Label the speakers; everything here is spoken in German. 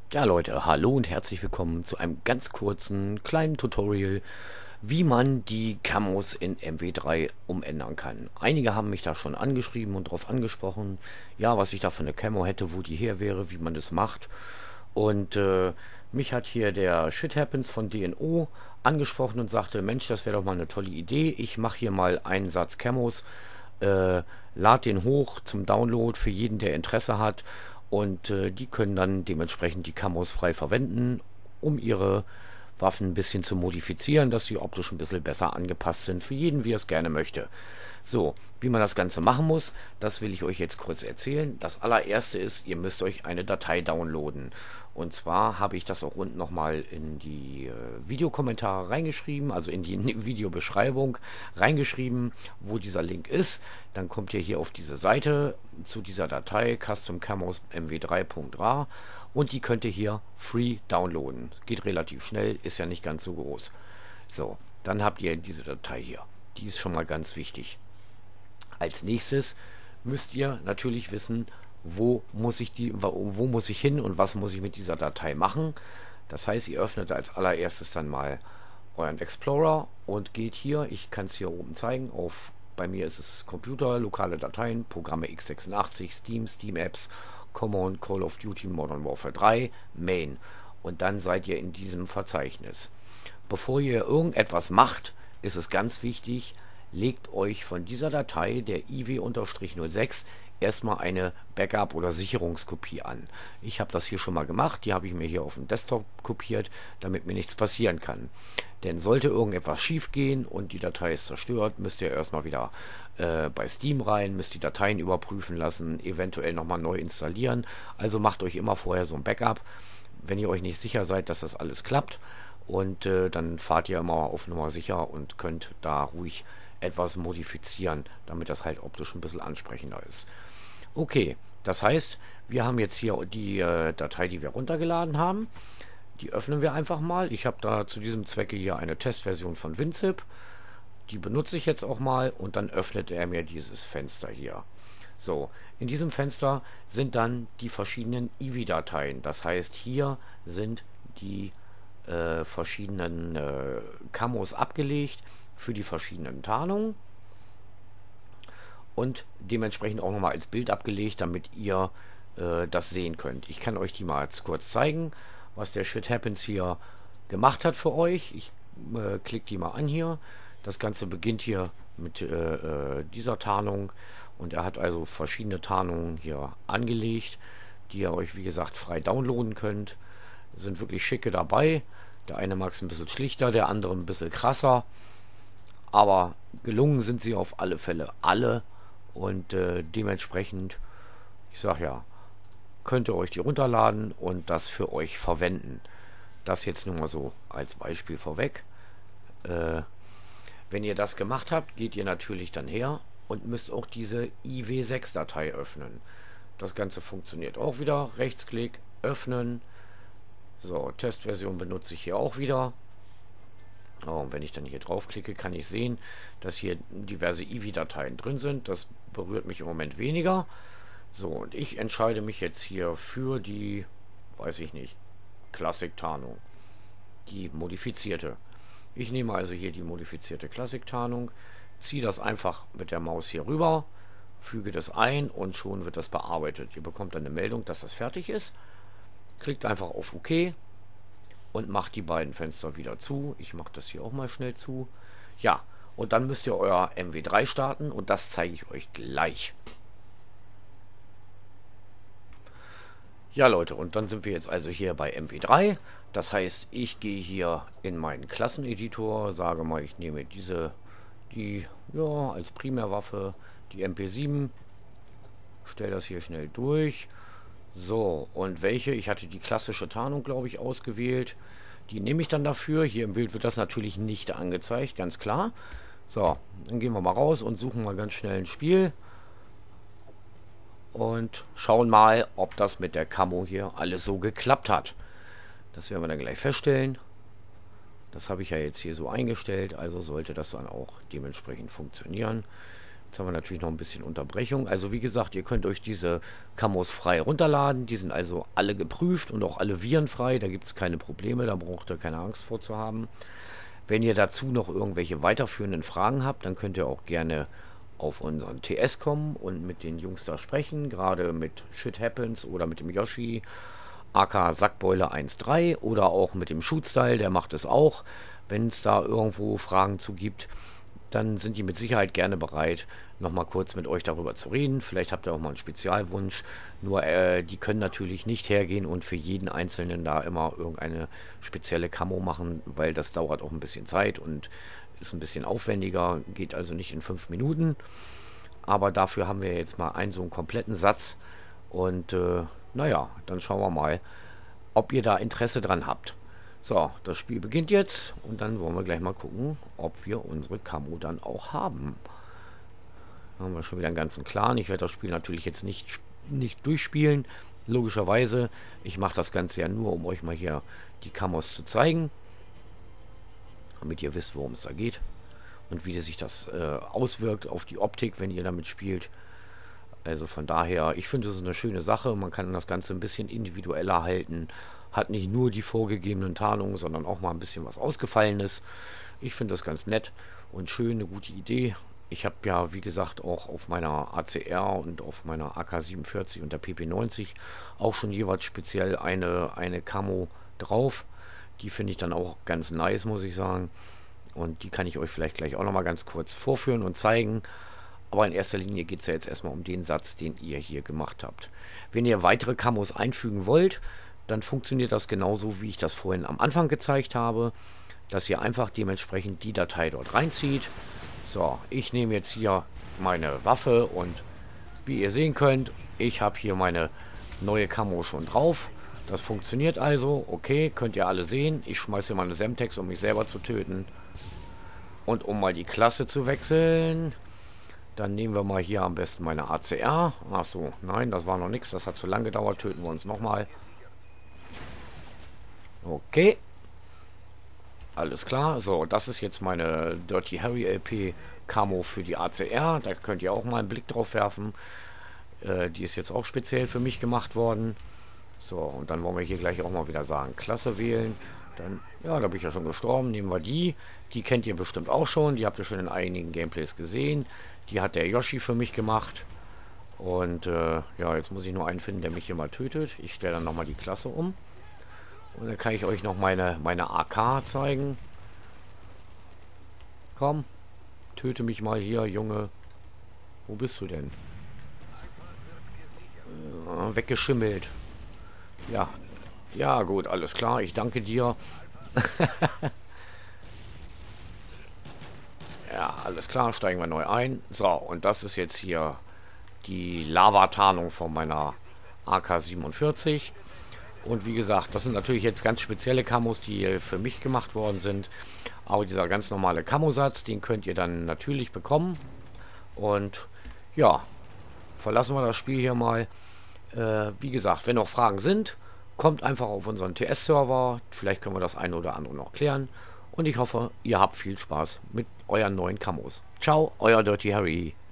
Speaker 1: Ja Leute, hallo und herzlich willkommen zu einem ganz kurzen kleinen Tutorial, wie man die Camos in MW3 umändern kann. Einige haben mich da schon angeschrieben und darauf angesprochen, ja, was ich da für eine Camo hätte, wo die her wäre, wie man das macht. Und mich hat hier der Shit Happens von DNO angesprochen und sagte, Mensch, das wäre doch mal eine tolle Idee. Ich mache hier mal einen Satz Camos, lad den hoch zum Download für jeden, der Interesse hat. Und die können dann dementsprechend die Camos frei verwenden, um ihre Waffen ein bisschen zu modifizieren, dass sie optisch ein bisschen besser angepasst sind für jeden, wie er es gerne möchte. So, wie man das Ganze machen muss, das will ich euch jetzt kurz erzählen. Das allererste ist, ihr müsst euch eine Datei downloaden. Und zwar habe ich das auch unten nochmal in die Videokommentare reingeschrieben, also in die Videobeschreibung reingeschrieben, wo dieser Link ist. Dann kommt ihr hier auf diese Seite zu dieser Datei Custom Camos mw3.ra und die könnt ihr hier free downloaden. Geht relativ schnell, ist ja nicht ganz so groß. So, dann habt ihr diese Datei hier. Die ist schon mal ganz wichtig. Als nächstes müsst ihr natürlich wissen, wo muss ich hin und was muss ich mit dieser Datei machen. Das heißt, ihr öffnet als allererstes dann mal euren Explorer und geht hier, ich kann es hier oben zeigen, bei mir ist es Computer, lokale Dateien, Programme x86, Steam, Steam Apps, Common, Call of Duty, Modern Warfare 3, Main. Und dann seid ihr in diesem Verzeichnis. Bevor ihr irgendetwas macht, ist es ganz wichtig, legt euch von dieser Datei, der IW-06, erstmal eine Backup- oder Sicherungskopie an. Ich habe das hier schon mal gemacht, die habe ich mir hier auf dem Desktop kopiert, damit mir nichts passieren kann. Denn sollte irgendetwas schief gehen und die Datei ist zerstört, müsst ihr erstmal wieder bei Steam rein, müsst die Dateien überprüfen lassen, eventuell nochmal neu installieren. Also macht euch immer vorher so ein Backup, wenn ihr euch nicht sicher seid, dass das alles klappt. Und dann fahrt ihr immer auf Nummer sicher und könnt da ruhig etwas modifizieren, damit das halt optisch ein bisschen ansprechender ist. Okay, das heißt, wir haben jetzt hier die Datei, die wir runtergeladen haben. Die öffnen wir einfach mal. Ich habe da zu diesem Zwecke hier eine Testversion von WinZip. Die benutze ich jetzt auch mal und dann öffnet er mir dieses Fenster hier. So, in diesem Fenster sind dann die verschiedenen IWI-Dateien. Das heißt, hier sind die verschiedenen Camos abgelegt für die verschiedenen Tarnungen und dementsprechend auch nochmal als Bild abgelegt, damit ihr das sehen könnt. Ich kann euch die mal kurz zeigen, was der Shit Happens hier gemacht hat für euch. Ich klicke die mal an hier. Das Ganze beginnt hier mit dieser Tarnung und er hat also verschiedene Tarnungen hier angelegt, die ihr euch wie gesagt frei downloaden könnt. Sind wirklich schicke dabei. Der eine mag es ein bisschen schlichter, der andere ein bisschen krasser. Aber gelungen sind sie auf alle Fälle alle. Und dementsprechend, ich sag ja, könnt ihr euch die runterladen und das für euch verwenden. Das jetzt nur mal so als Beispiel vorweg. Äh, Wenn ihr das gemacht habt, geht ihr natürlich dann her und müsst auch diese IW6-Datei öffnen. Das Ganze funktioniert auch wieder. Rechtsklick, öffnen. So, Testversion benutze ich hier auch wieder. Oh, und wenn ich dann hier draufklicke, kann ich sehen, dass hier diverse IWI-Dateien drin sind. Das berührt mich im Moment weniger. So, und ich entscheide mich jetzt hier für die, weiß ich nicht, Klassik-Tarnung. Die modifizierte. Ich nehme also hier die modifizierte Klassik-Tarnung, ziehe das einfach mit der Maus hier rüber, füge das ein und schon wird das bearbeitet. Ihr bekommt dann eine Meldung, dass das fertig ist. Klickt einfach auf OK und macht die beiden Fenster wieder zu. Ich mache das hier auch mal schnell zu. Ja, und dann müsst ihr euer MW3 starten und das zeige ich euch gleich. Ja Leute, und dann sind wir jetzt also hier bei MW3. Das heißt, ich gehe hier in meinen Klasseneditor, sage mal, ich nehme die ja, als Primärwaffe, die MP7, stelle das hier schnell durch. So, und welche? Ich hatte die klassische Tarnung, glaube ich, ausgewählt. Die nehme ich dann dafür. Hier im Bild wird das natürlich nicht angezeigt, ganz klar. So, dann gehen wir mal raus und suchen mal ganz schnell ein Spiel. Und schauen mal, ob das mit der Camo hier alles so geklappt hat. Das werden wir dann gleich feststellen. Das habe ich ja jetzt hier so eingestellt, also sollte das dann auch dementsprechend funktionieren. Jetzt haben wir natürlich noch ein bisschen Unterbrechung. Also wie gesagt, ihr könnt euch diese Camos frei runterladen. Die sind also alle geprüft und auch alle virenfrei. Da gibt es keine Probleme, da braucht ihr keine Angst vor zu haben. Wenn ihr dazu noch irgendwelche weiterführenden Fragen habt, dann könnt ihr auch gerne auf unseren TS kommen und mit den Jungs da sprechen. Gerade mit Shit Happens oder mit dem Yoshi, aka Sackbeule 1.3 oder auch mit dem Shootstyle, der macht es auch. Wenn es da irgendwo Fragen zu gibt, dann sind die mit Sicherheit gerne bereit, nochmal kurz mit euch darüber zu reden. Vielleicht habt ihr auch mal einen Spezialwunsch. Nur die können natürlich nicht hergehen und für jeden Einzelnen da immer irgendeine spezielle Camo machen, weil das dauert auch ein bisschen Zeit und ist ein bisschen aufwendiger. Geht also nicht in 5 Minuten. Aber dafür haben wir jetzt mal einen so einen kompletten Satz. Und naja, dann schauen wir mal, ob ihr da Interesse dran habt. So, das Spiel beginnt jetzt und dann wollen wir gleich mal gucken, ob wir unsere Camo dann auch haben. Da haben wir schon wieder einen ganzen Clan. Ich werde das Spiel natürlich jetzt nicht durchspielen. Logischerweise, ich mache das Ganze ja nur, um euch mal hier die Camos zu zeigen. Damit ihr wisst, worum es da geht. Und wie sich das auswirkt auf die Optik, wenn ihr damit spielt. Also von daher, ich finde, es ist eine schöne Sache. Man kann das Ganze ein bisschen individueller halten. Hat nicht nur die vorgegebenen Tarnungen, sondern auch mal ein bisschen was Ausgefallenes. Ich finde das ganz nett und schön, eine gute Idee. Ich habe ja, wie gesagt, auch auf meiner ACR und auf meiner AK-47 und der PP-90 auch schon jeweils speziell eine Camo drauf. Die finde ich dann auch ganz nice, muss ich sagen. Und die kann ich euch vielleicht gleich auch nochmal ganz kurz vorführen und zeigen. Aber in erster Linie geht es ja jetzt erstmal um den Satz, den ihr hier gemacht habt. Wenn ihr weitere Camos einfügen wollt, dann funktioniert das genauso, wie ich das vorhin am Anfang gezeigt habe, dass ihr einfach dementsprechend die Datei dort reinzieht. So, ich nehme jetzt hier meine Waffe und wie ihr sehen könnt, ich habe hier meine neue Camo schon drauf. Das funktioniert also, okay, könnt ihr alle sehen. Ich schmeiße hier mal eine Semtex, um mich selber zu töten. Und um mal die Klasse zu wechseln, dann nehmen wir mal hier am besten meine ACR. Achso, nein, das war noch nichts, das hat zu lange gedauert, töten wir uns nochmal. Okay. Alles klar. So, das ist jetzt meine Dirty Harry LP Camo für die ACR. Da könnt ihr auch mal einen Blick drauf werfen. Die ist jetzt auch speziell für mich gemacht worden. So, und dann wollen wir hier gleich auch mal wieder sagen, Klasse wählen. Dann, ja, da bin ich ja schon gestorben. Nehmen wir die. Die kennt ihr bestimmt auch schon. Die habt ihr schon in einigen Gameplays gesehen. Die hat der Yoshi für mich gemacht. Und ja, jetzt muss ich nur einen finden, der mich hier mal tötet. Ich stelle dann nochmal die Klasse um. Und dann kann ich euch noch meine AK zeigen. Komm, töte mich mal hier, Junge. Wo bist du denn? Weggeschimmelt. Ja, ja gut, alles klar. Ich danke dir. Ja, alles klar. Steigen wir neu ein. So, und das ist jetzt hier die Lavatarnung von meiner AK-47. Und wie gesagt, das sind natürlich jetzt ganz spezielle Camos, die für mich gemacht worden sind. Aber dieser ganz normale Camo-Satz, den könnt ihr dann natürlich bekommen. Und ja, verlassen wir das Spiel hier mal. Wie gesagt, wenn noch Fragen sind, kommt einfach auf unseren TS-Server. Vielleicht können wir das eine oder andere noch klären. Und ich hoffe, ihr habt viel Spaß mit euren neuen Camos. Ciao, euer Dirty Harry.